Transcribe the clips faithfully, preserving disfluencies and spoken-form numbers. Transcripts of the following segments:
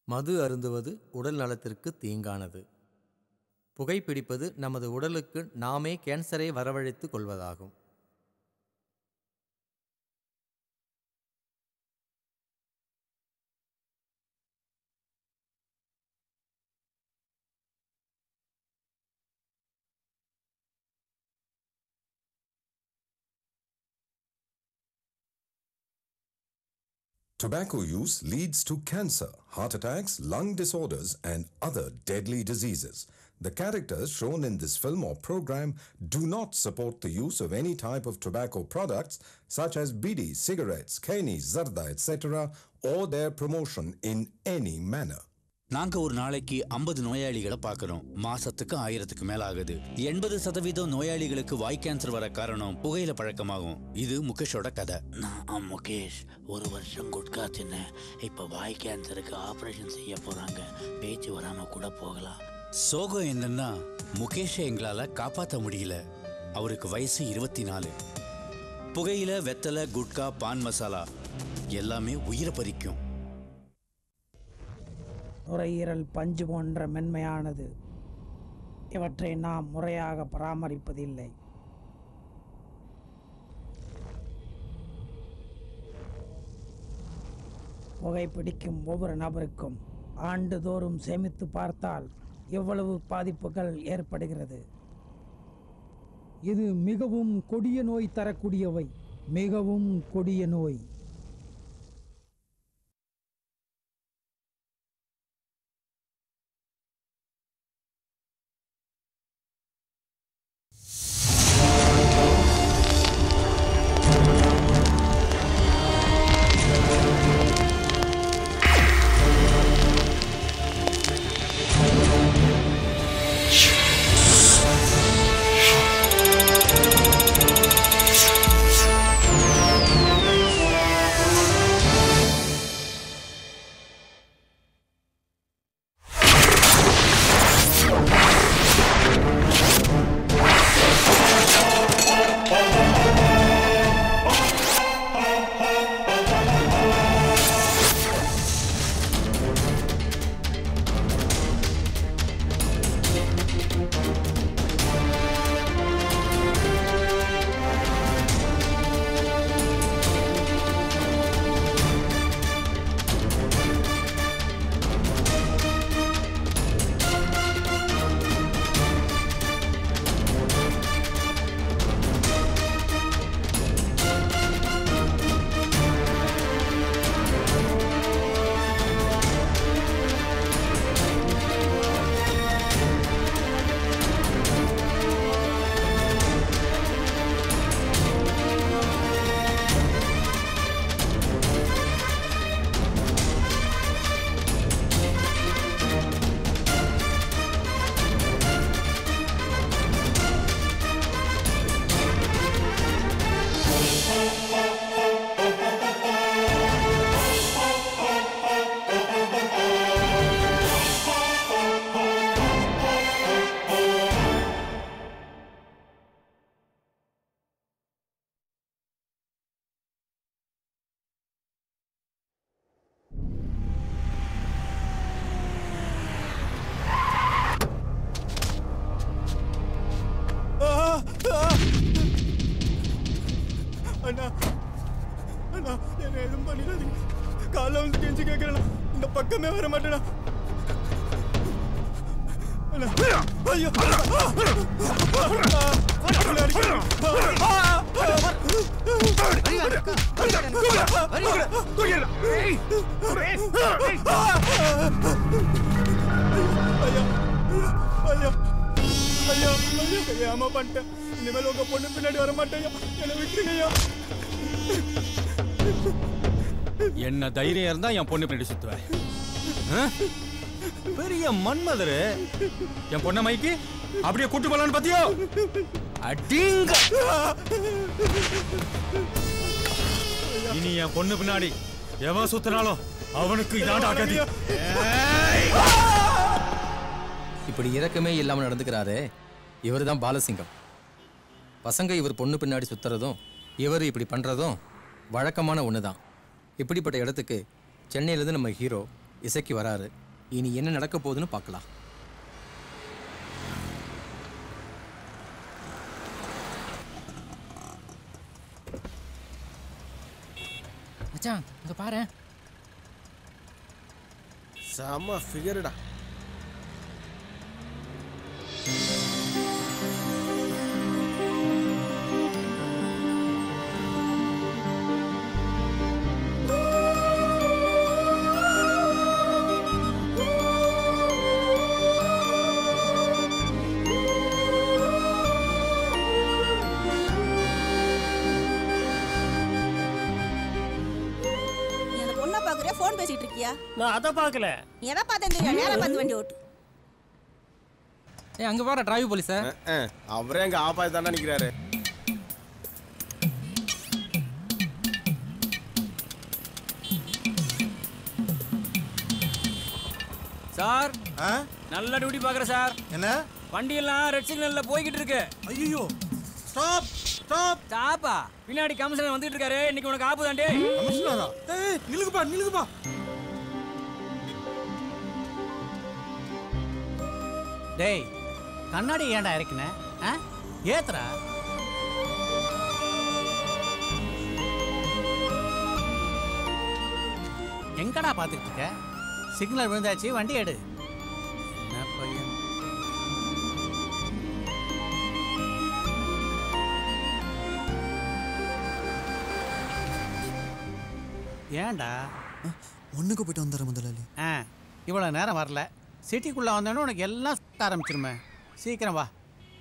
மது அருந்துவது உடல் நலத்திற்கு தீங்கானது. புகைப்பிடிப்பது நமது உடலுக்கு நாமே கேன்சரை வரவழைத்து கொள்வதாகும். Tobacco use leads to cancer, heart attacks, lung disorders, and other deadly diseases. The characters shown in this film or program do not support the use of any type of tobacco products such as bidi, cigarettes, keni, zarda, et cetera, or their promotion in any manner. நாங்க ஒரு நாளைக்கு ஐம்பது நோயாளிகளை பார்க்கிறோம். மாசத்துக்கு ஆயிரத்துக்கு மேல ஆகுது. எண்பது சதவீதம் நோயாளிகளுக்கு வாய் கேன்சர் வர காரணம் புகையில பழக்கமாகும். இது முகேஷோட கதை. நான் முகேஷ் ஒரு வருஷம் குட்கா தின்னேன். இப்ப வாய் கேன்சருக்கு ஆபரேஷன் செய்ய போறாங்க. பேச்சு வராம கூட போகலாம். சோகம் என்னன்னா முகேஷை எங்களால காப்பாற்ற முடியல. அவருக்கு வயசு இருபத்தி நாலு. புகையில வெத்தலை, குட்கா, பான் மசாலா எல்லாமே உயிரை பறிக்கும். நுரையீரல் பஞ்சு போன்ற மென்மையானது. இவற்றை நாம் முறையாக பராமரிப்பதில்லை. புகைப்பிடிக்கும் ஒவ்வொரு நபருக்கும் ஆண்டுதோறும் சேமித்து பார்த்தால் எவ்வளவு பாதிப்புகள் ஏற்படுகிறது. இது மிகவும் கொடிய நோய் தரக்கூடியவை. மிகவும் கொடிய நோய். அண்ணா அண்ணா என்ன எதுவும் பண்ணிடாதீங்க. காலைல வந்து கெஞ்சி கேட்கறேன். இந்த பக்கமே வர மாட்டேனா. அண்ணா ஐயோ ஐயா ஐயா ஐயா கையாம பண்ணிட்டேன். இனிமேல் உங்க பொண்ணு பின்னாடி வர மாட்டேன். என்னை விட்டுருங்கய்யா. என்ன தைரியம் இருந்தா என் பொண்ணு பின்னாடி சுத்துவேன். பெரிய மன்மதரு என் பொண்ண மைக்கு அப்படியே கூட்டு போலான்னு பாத்தியோ? அடிங்க. இனி என் பொண்ணு பின்னாடி எவன் சுத்தினாலும் அவனுக்கு இதாண்டா கதி. இப்படி இரக்கமே இல்லாமல் நடந்துக்கிறாரே, இவர் தான் பாலசிங்கம். பசங்க இவர் பொண்ணு பின்னாடி சுத்துறதும் இவர் இப்படி பண்ணுறதும் வழக்கமான ஒன்று தான். இப்படிப்பட்ட இடத்துக்கு சென்னையிலேருந்து நம்ம ஹீரோ இசைக்கு வராரு. இனி என்ன நடக்க போகுதுன்னு பார்க்கலாம். மச்சான் இங்க பாரு. செம ஃபிகர்டா. நான் அத பார்க்கல. எதை பார்த்தேன்? நேரா பார்த்து வண்டி ஓட்டு. ஏய் அங்க பாரு டிரைவ் போலீஸ். அவரே அங்க ஆபாய தாண்டா நிக்கிறாரு. சார் நல்ல டியூட்டி பாக்குற சார். என்ன வண்டி எல்லாம் ரெட் சிக்னல்ல போய்கிட்டு இருக்கு. ஐயோ ஸ்டாப் ஸ்டாப் ஸ்டாப்பா? பின்னாடி கமிஷனர் வந்துட்டு இருக்காரு. இன்னைக்கு உனக்கு ஆப்பு தாண்டே. கமிஷனரா? ஏய் நில்லுங்கப்பா நில்லுங்கப்பா. டேய் கண்ணாடி ஏன்டா இறக்குன? ஏத்துறா. எங்கடா பார்த்துட்டு இருக்க? சிக்னல் விழுந்தாச்சு, வண்டி எடு. என்ன பையன்? ஏன்டா? ஒண்ணுக்கு போயிட்டு வந்துடுற முதலாளி. ஆ இவ்வளோ நேரம் வரல. சிட்டிக்குள்ளே வந்தோன்னு உனக்கு எல்லாம் சுத்த ஆரம்பிச்சிருமே. சீக்கிரம் வா.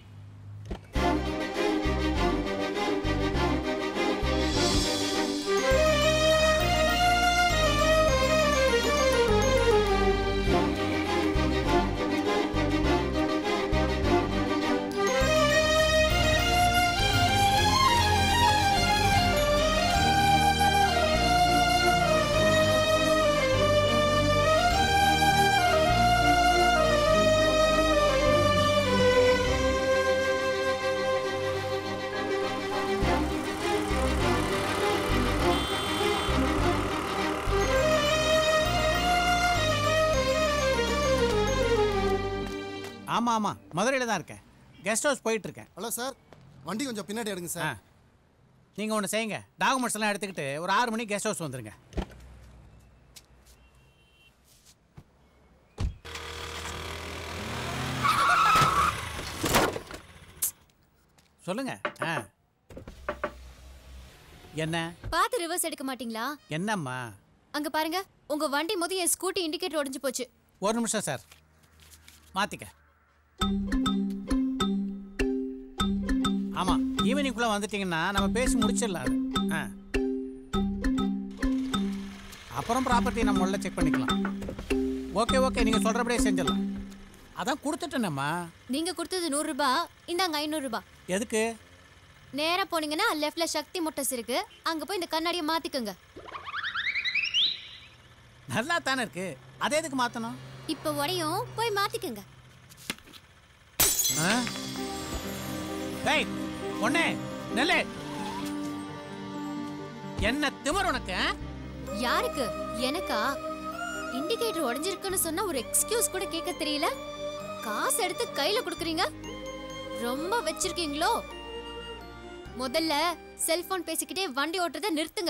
ஆமாம் ஆமாம் மதுரையில் தான் இருக்கேன். கெஸ்ட் ஹவுஸ் போயிட்டுருக்கேன். ஹலோ சார், வண்டி கொஞ்சம் பின்னாடி எடுங்க சார். நீங்கள் ஒன்று செய்யுங்க, டாக்குமெண்ட்ஸ் எல்லாம் எடுத்துக்கிட்டு ஒரு ஆறு மணிக்கு கெஸ்ட் ஹவுஸ் வந்துடுங்க. சொல்லுங்க. ஆ என்ன பார்த்து ரிவர்ஸ் எடுக்க மாட்டீங்களா? என்னம்மா? அங்க பாருங்க, உங்க வண்டி மோதி என் ஸ்கூட்டி இண்டிகேட்டர் உடைஞ்சு போச்சு. ஒரு நிமிஷம் சார், மாத்திக்க. ஆமா, ஈவினிங்குள்ள வந்துட்டீங்கன்னா நம்ம பேசி முடிச்சிடலாம். ஆ அப்புறம் ப்ராப்பர்ட்டி நம்ம உள்ள செக் பண்ணிக்கலாம். ஓகே ஓகே, நீங்க சொல்றபடியே செஞ்சிடலாம். அதான் கொடுத்துட்டேனம்மா. நீங்க கொடுத்தது நூறு ரூபாய், இந்தாங்க ஐநூறு ரூபாய். எதுக்கு? நேரா போனீங்கன்னா லெஃப்ட்ல சக்தி மோட்டர்ஸ் இருக்கு, அங்க போய் இந்த கண்ணாடியை மாத்திக்கோங்க. நல்லா தானே இருக்கு, அதை எதுக்கு மாத்தணும்? இப்ப உடையும், போய் மாத்திக்கோங்க. டேய் பொண்ணே, நெல்லே, என்ன திமிர் உனக்கு? யாருக்கு? எனக்கா? இண்டிகேட்டர் உடைஞ்சிருக்குன்னு சொன்னா ஒரு எக்ஸ்கியூஸ் கூட கேட்க தெரியல. காசு எடுத்து கையில கொடுக்குறீங்க, ரொம்ப வச்சிருக்கீங்களோ? முதல்ல செல்போன் பேசிக்கிட்டே வண்டி ஓட்டுறத நிறுத்துங்க.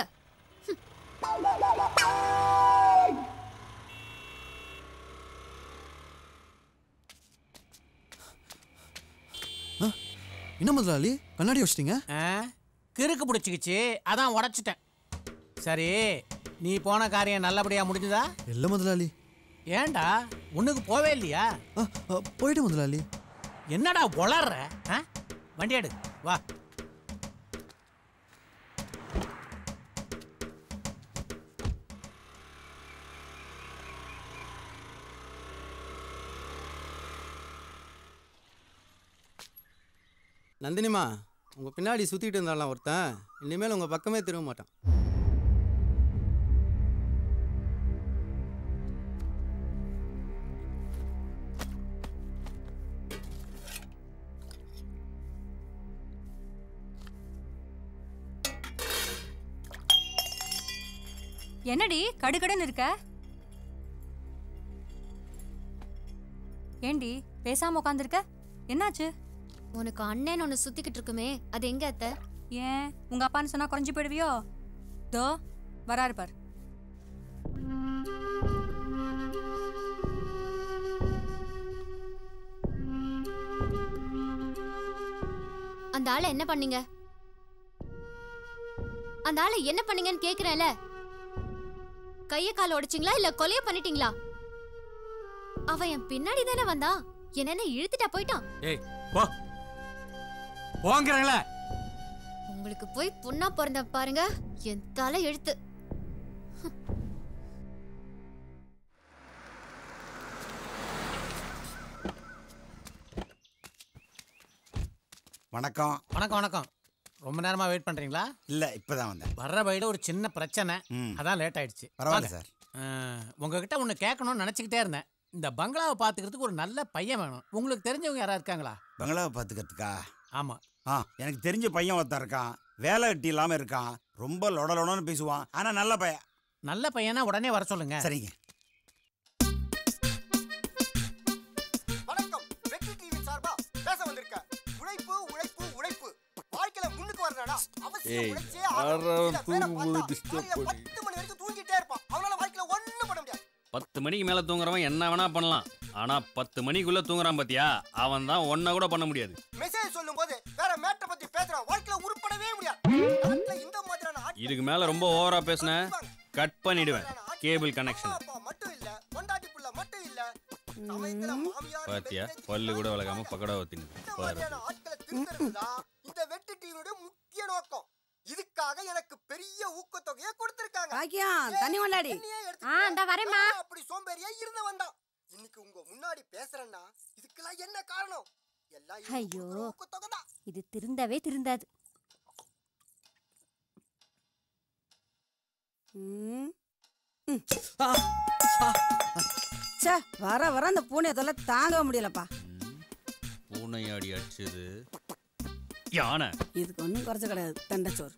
என்ன முதலாளி கண்ணாடி வச்சிட்டீங்க? கிறுக்கு பிடிச்சிக்கிச்சு, அதான் உடைச்சிட்டேன். சரி, நீ போன காரியம் நல்லபடியா முடிஞ்சதா? இல்ல முதலாளி. ஏண்டா, உனக்கு போவே இல்லையா? போயிட்டு முதலாளி. என்னடா உளர்ற? வண்டி எடு, வா. நந்தினிமா, உங்க பின்னாடி சுத்திட்டு இருந்தாலும் ஒருத்தன் இனிமேல் உங்க பக்கமே திரும்ப மாட்டான். என்னடி கடுகடுன்னு இருக்க? ஏண்டி பேசாம உட்காந்துருக்க? என்னாச்சு? உனக்கு அண்ணன் ஒன்று சுத்திக்கிட்டு இருக்குமே, அது எங்க அத்தை? ஏன் உங்க அப்பான்னு சொன்னா குறைஞ்சு போயிடுவியோ? தோ வராரு பார். அந்த ஆளை என்ன பண்ணீங்க? அந்த ஆளை என்ன பண்ணீங்கன்னு கேக்குறேன்ல. கைய கால உடைச்சிங்களா இல்ல கொலைய பண்ணிட்டீங்களா? அவன் என் பின்னாடி தானே வந்தான், என்னென்ன இழுத்துட்டா போயிட்டான். ஏய் போ போங்கறங்கள. உங்களுக்கு போய் பொண்ணா பிறந்த பாருங்க, என் தலை எழுத்து. வணக்கம். வணக்கம் வணக்கம். ரொம்ப நேரமா வெயிட் பண்றீங்களா? இல்ல இப்பதான் வந்தேன். வர்ற வழியில ஒரு சின்ன பிரச்சனை, அதான் லேட் ஆயிடுச்சு. பரவாயில்ல சார். உங்ககிட்ட ஒன்று கேட்கணும்னு நினச்சிக்கிட்டே இருந்தேன். இந்த பங்களாவை பார்த்துக்கிறதுக்கு ஒரு நல்ல பையன் வேணும். உங்களுக்கு தெரிஞ்சவங்க யாராவது இருக்காங்களா? பங்களாவை பார்த்துக்கிறதுக்கா? ஆமாம். ஆ எனக்கு தெரிஞ்ச பையன் ஒருத்தன் இருக்கான். வேலை கட்டி இல்லாமல் இருக்கான். ரொம்ப லொட லொடன்னு பேசுவான். ஆனால் நல்ல பையன். நல்ல பையனா உடனே வர சொல்லுங்க. சரிங்க. வணக்கம். வெற்றி டிவி சார்பா பேச வந்திருக்கேன். உழைப்பு உழைப்பு உழைப்பு வாழ்க்கையில முன்னுக்கு வரணும்டா. அவசியம் உழைச்சே ஆகணும். பத்து மணி வரைக்கும் தூங்கிட்டே இருப்பான். அவனால வாழ்க்கையில ஒண்ணும் பண்ண முடியாது. பத்து மணிக்கு மேல தூங்குறவன் என்ன வேணா பண்ணலாம். ஆனா பத்து மணிக்குள்ள தூங்குறான் பாத்தியா, அவன் தான் ஒன்ன கூட பண்ண முடியாது. மெசேஜ் சொல்லும்போது வேற மேட்டர் பத்தி பேசுறான். வாழ்க்கையில உருப்படவே முடியாது. இந்த மாதிரியான இதுக்கு மேல ரொம்ப ஓவரா பேசுன கட் பண்ணிடுவேன். கேபிள் கனெக்ஷன் மட்டும் இல்ல, பொண்டாட்டி புள்ள மட்டும் இல்ல, சமயத்துல மாமியார் பாத்தியா பல்லு கூட விலகாம பக்கடா ஊத்தினு பாரு. ஆட்களை திருத்துறதுதா இந்த வெற்றி டிவியோட முக்கிய நோக்கம். இதுக்காக எனக்கு பெரிய ஊக்கத்தொகையை கொடுத்திருக்காங்க. பாக்கியா தண்ணி கொண்டாடி. ஆ அந்த வரேம்மா. அப்படி சோம்பேறியா இருந்த வந்தான். இன்னைக்கு உங்க முன்னாடி பேசுறேன்னா இதுக்கெல்லாம் என்ன காரணம்? எல்லாம் ஐயோ இது திருந்தவே திருந்தாது. வர வர அந்த பூனையை தொல்லை தாங்க முடியலப்பா. பூனையாடி அடிச்சது யானை. இதுக்கு ஒன்றும் குறைச்ச கிடையாது. தண்டச்சோறு.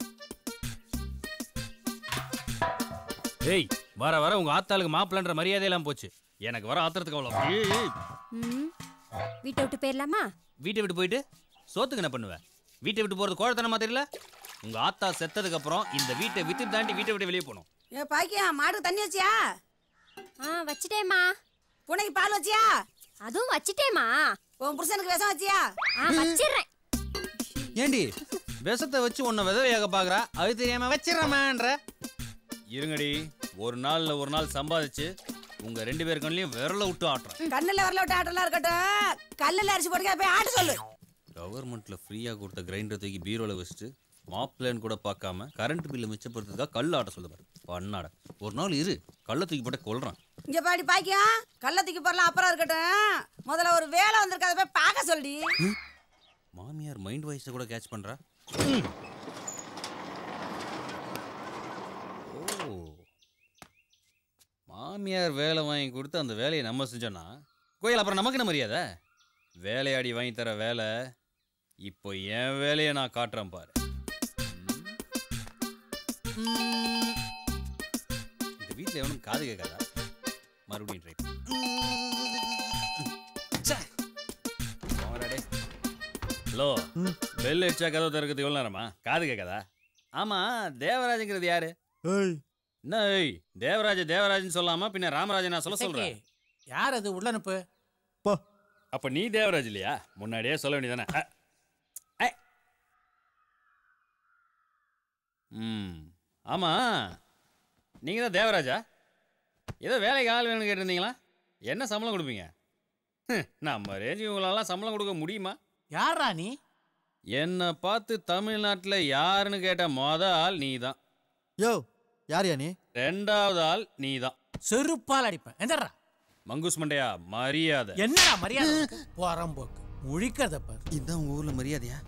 ஏய் வர வர உங்க ஆத்தாளுக்கு மாப்பிள்ளன்ற மரியாதையெல்லாம் போச்சு. எனக்கு வர ஆத்திரத்துக்கு அவ்வளோ. வீட்டை விட்டு போயிடலாமா? வீட்டை விட்டு போயிட்டு சோத்துக்கு என்ன பண்ணுவேன்? வீட்டை விட்டு போறது கோழத்தனமா தெரியல? உங்க ஆத்தா செத்ததுக்கு அப்புறம் இந்த வீட்டை வித்து தாண்டி வீட்டை விட்டு வெளியே போகணும். ஏ பாக்கியா மாடு தண்ணி வச்சியா? ஆ வச்சிட்டேம்மா. பூனைக்கு பால் வச்சியா? அதுவும் வச்சிட்டேம்மா. உன் புருஷனுக்கு விஷம் வச்சியா? ஆ வச்சிடுறேன். ஏண்டி விஷத்தை வச்சு உன்னை விதவையாக பாக்குறா, அது தெரியாம வச்சிடறமான்ற. இருங்கடி, ஒரு நாள்ல ஒரு நாள் சம்பாதிச்சு உங்க ரெண்டு பேர் கண்ணிலையும் விரல விட்டு ஆட்டுறேன். கண்ணுல விரல விட்டு ஆட்டலாம் இருக்கட்டும், கல்லுல அரிசி போட்டு போய் ஆட்ட சொல்லு. கவர்மெண்ட்ல ஃப்ரீயா கொடுத்த கிரைண்டர் தூக்கி பீரோல வச்சுட்டு மாப்பிள்ளைன்னு கூட பார்க்காம கரண்ட் பில்லு மிச்சப்படுறதுக்காக கல் ஆட்ட சொல்லுவாரு. பண்ணாட ஒரு நாள் இரு, கல்லை தூக்கி போட்ட கொல்றான். இங்க பாடி பாக்கியா கல்ல தூக்கி போடலாம் அப்புறம் இருக்கட்டும், முதல்ல ஒரு வேலை வந்திருக்கு அதை போய் பார்க்க சொல்லி. மாமியார் மைண்ட் வாய்ஸை கூட கேட்ச் பண்றா. ஓ மாமியார் வேலை வாங்கி கொடுத்து அந்த வேலையை நம்ம செஞ்சோன்னா கோயில் அப்புறம் நமக்கு என்ன மரியாதை? வேலையாடி வாங்கி தர வேலை இப்போ என் வேலையை நான் காட்டுறேன் பாரு. இந்த வீட்டில் எவனும் காது கேட்காதா? மறுபடியும் ட்ரை. ஹலோ, பெல் அடிச்சா கதவு திறக்கிறது எவ்வளோ நேரமா? காது கேட்காதா? ஆமா, தேவராஜங்கிறது யாரு? என்ன ஏய் தேவராஜ தேவராஜன் சொல்லாம பின்ன ராமராஜன் நான் சொல்ல சொல்றேன். யார் அது உள்ள அனுப்பு? அப்ப நீ தேவராஜ் இல்லையா? முன்னாடியே சொல்ல வேண்டியதானே. ம் ஆமா, நீங்க தான் தேவராஜா? ஏதோ வேலைக்கு ஆள் வேணும்னு கேட்டிருந்தீங்களா? என்ன சம்பளம் கொடுப்பீங்க? நம்ம ரேஞ்சுக்கு உங்களாலாம் சம்பளம் கொடுக்க முடியுமா? யாரா நீ? என்னை பார்த்து தமிழ்நாட்டில் யாருன்னு கேட்ட மொத ஆள் நீ தான். யோ யார் யா நீ? ரெண்டாவது ஆள் நீ தான். செருப்பால் அடிப்பேன். எந்தரா மங்குஸ் மண்டையா, மரியாதை. என்னடா மரியாதை? போறம்போக்கு முழிக்கிறத பாரு. இதுதான் உங்க ஊர்ல மரியாதையா?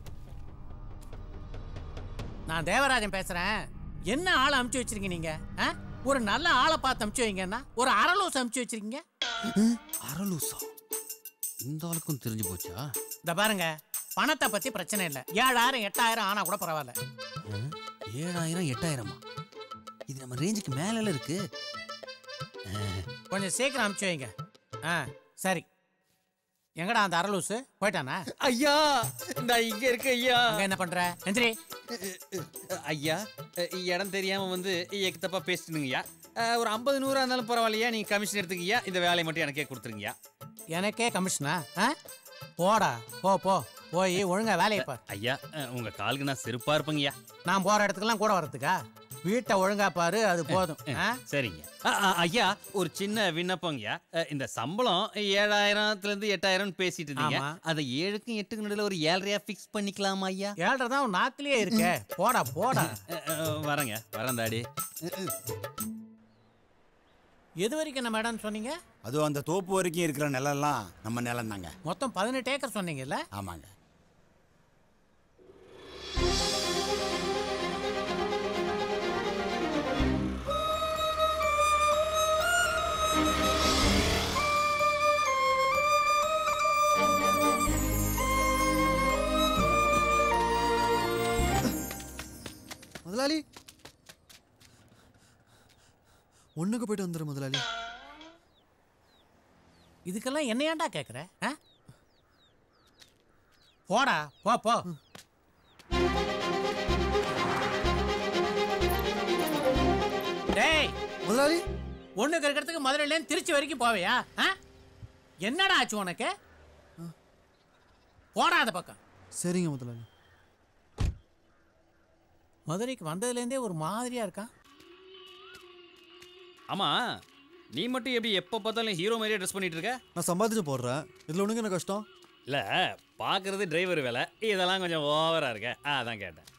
நான் தேவராஜன் பேசுறேன். என்ன ஆளை அமுச்சு வச்சிருக்கீங்க நீங்க? ஒரு நல்ல ஆளை பார்த்து அமுச்சு வைங்கன்னா ஒரு அரலூஸ் அமுச்சு வச்சிருக்கீங்க. அரலூசா? இந்த ஆளுக்கும் தெரிஞ்சு போச்சா? இந்த பாருங்க, பணத்தை பத்தி பிரச்சனை இல்லை. ஏழாயிரம் எட்டாயிரம் ஆனா கூட பரவாயில்ல. ஏழாயிரம் எட்டாயிரமா? இது நம்ம ரேஞ்சுக்கு மேல இருக்கு. கொஞ்சம் சீக்கிரம் அமுச்சு வைங்க. ஆ சரி. எங்கடா அந்த அரலூசு போயிட்டானா? ஐயா நான் இங்க இருக்க ஐயா. அங்க என்ன பண்ற? எந்திரி. ஐயா இடம் தெரியாம வந்து எக்கு தப்பா பேசிட்டுங்கய்யா. ஒரு ஐம்பது நூறா இருந்தாலும் பரவாயில்லையா, நீங்க கமிஷன் எடுத்துக்கய்யா. இந்த வேலையை மட்டும் எனக்கே கொடுத்துருங்கய்யா. எனக்கே கமிஷனா? போடா போ போ போய் ஒழுங்கா வேலையை பார். ஐயா உங்க காலுக்கு நான் செருப்பா இருப்பேங்கய்யா. நான் போற இடத்துக்கெல்லாம் கூட வரதுக்கா? வீட்டை ஒழுங்கா பாரு, அது போதும். சரிங்க ஐயா. ஒரு சின்ன விண்ணப்பங்கய்யா. இந்த சம்பளம் ஏழாயிரத்துல இருந்து எட்டாயிரம் பேசிட்டு இருந்தீங்க. அதை ஏழுக்கும் எட்டுக்கு நடுவில் ஒரு ஏழரையா பிக்ஸ் பண்ணிக்கலாமா ஐயா? ஏழரை தான் நாக்கிலேயே இருக்கே. போடா போடா. வரேங்க வரந்தாடி. எது வரைக்கும் நம்ம இடம் சொன்னீங்க? அது அந்த தோப்பு வரைக்கும் இருக்கிற நிலம்லாம் நம்ம நிலம் தாங்க. மொத்தம் பதினெட்டு ஏக்கர் சொன்னீங்கல்ல? ஆமாங்க. முதலாளி ஒண்ணுக்கு போயிட்டு வந்துரு முதலாளி. இதுக்கெல்லாம் என்ன ஏன்டா கேக்குற? போடா போ போ. டேய் முதலாளி ஒண்ணுக்கு இருக்கிறதுக்கு மதுரையில திருச்சி வரைக்கும் போவையா? என்னடா ஆச்சு உனக்கு? போடா அந்த பக்கம். சரிங்க முதலாளி. மதுரைக்கு வந்ததுலேருந்தே ஒரு மாதிரியா இருக்கான். ஆமா நீ மட்டும் எப்படி எப்போ பார்த்தாலும் ஹீரோ மாதிரியே ட்ரெஸ் பண்ணிட்டு இருக்க? நான் சம்பாதிச்சு போடுறேன். இதுல ஒண்ணுங்க என்ன கஷ்டம் இல்லை. பார்க்கறது டிரைவர் வேலை, இதெல்லாம் கொஞ்சம் ஓவரா இருக்க. அதான் கேட்டேன்.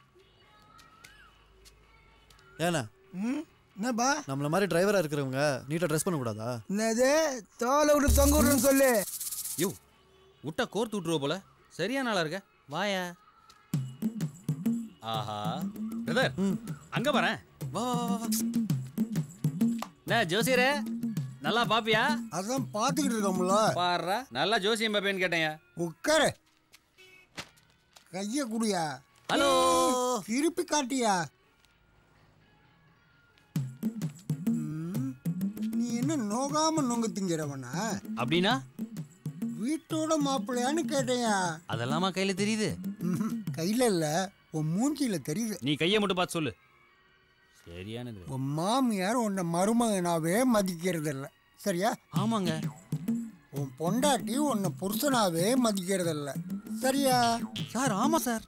ஏண்ணா என்னப்பா நம்மள மாதிரி டிரைவரா இருக்கிறவங்க நீட்டா ட்ரெஸ் பண்ண கூடாதா? என்னது தோலை விட்டு தொங்க விடுன்னு சொல்லு. யோ விட்டா கோர்த்து விட்டுருவ போல. சரியான ஆளா இருக்க. வாயா. ஆஹா பிரதர் அங்க பாரு. வா வா வா. என்ன ஜோசியரே நல்லா பாப்பியா? அதான் பாத்துக்கிட்டு இருக்கோம்ல. பாருடா நல்லா ஜோசியம் பாப்பேன்னு கேட்டேன். உட்காரு. கைய குடியா. ஹலோ. திருப்பி காட்டியா. நீ என்ன நோகாம நொங்கு திங்கிறவனா? அப்படின்னா வீட்டோட மாப்பிள்ளையான்னு கேட்டையா? அதெல்லாமா கையில தெரியுது? கையில இல்ல, உன் மூஞ்சியில தெரியுது. நீ கையை மட்டும் பார்த்து சொல்லு. சரியானது. உன் மாமியார் உன்னை மருமகனாவே மதிக்கிறது இல்ல, சரியா? ஆமாங்க. உன் பொண்டாட்டி உன்னை புருஷனாவே மதிக்கிறது இல்ல, சரியா? சார் ஆமா சார்.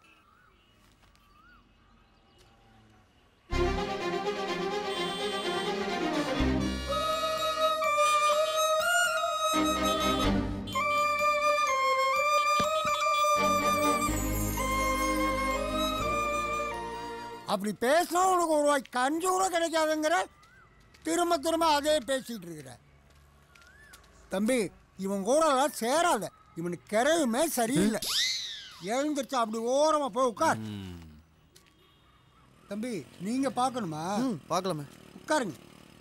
அப்படி பேசினா உனக்கு ஒரு ரூபாய் கஞ்சி கூட கிடைக்காதுங்கிற. திரும்ப திரும்ப அதே பேசிட்டு இருக்கிற. தம்பி இவன் கூட சேராத. இவனுக்கு கிரையுமே சரியில்லை. எழுந்திரிச்சு அப்படி ஓரமா போய் உட்கார். தம்பி நீங்க பார்க்கணுமா? பார்க்கலாமே. உட்காருங்க.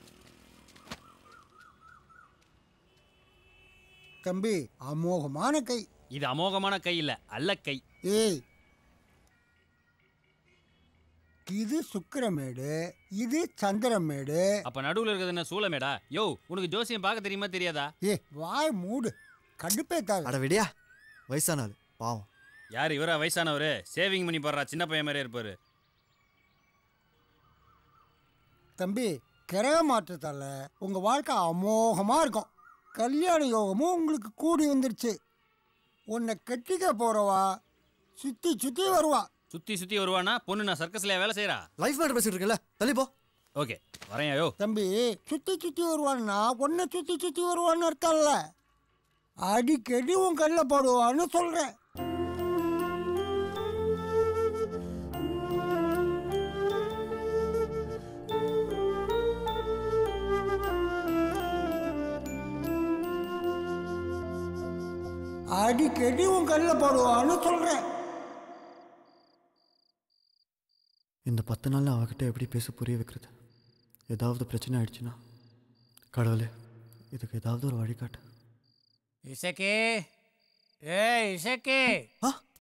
தம்பி அமோகமான கை. இது அமோகமான கை இல்ல, அல்ல கை. ஏய் இது சுக்கிரமேடு, இது சந்திரமேடு. அப்ப நடுவுல இருக்கிறது என்ன சூளமேடா? யோ உனக்கு ஜோசியம் பார்க்க தெரியுமா தெரியாதா? ஏ வாய் மூடு. கடுப்பேத்தாத. அட விடியா, வயசான ஆளு பாவம். யார் இவரா வயசானவரு? சேவிங் பண்ணி போடுறா, சின்ன பையன் மாதிரியே இருப்பாரு. தம்பி கிரக மாற்றத்தால உங்க வாழ்க்கை அமோகமா இருக்கும். கல்யாண யோகமும் உங்களுக்கு கூடி வந்துருச்சு. உன்னை கட்டிக்க போறவா சுத்தி சுத்தி வருவா. சுத்தி சுத்தி வருவானா? பொண்ணு நான் சர்க்கஸ்ல வேலை செய்யறா. லைஃப் மேட்டர் பேசிட்டு இருக்கல, தள்ளி போ. ஓகே வரேன். யோ தம்பி சுத்தி சுத்தி வருவான்னா உன்னை சுத்தி சுத்தி வருவான்னு இருக்கல்ல, அடிக்கடி உன் கல்ல போடுவான்னு சொல்றேன். அடிக்கடி உன் கல்ல போடுவான்னு சொல்றேன். இந்த பத்து நாள் அவகிட்ட எப்படி பேச புரிய வைக்கிறது? ஏதாவது பிரச்சனை ஆயிடுச்சுன்னா கடவுளே இதுக்கு ஏதாவது ஒரு வழிகாட்டு. இசக்கே, ஏ இசக்கே,